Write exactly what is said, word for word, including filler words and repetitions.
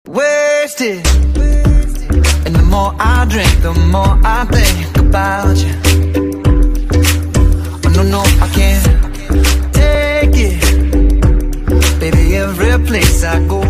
Wasted. And the more I drink, the more I think about you. Oh no, no, I can't take it. Baby, every place I go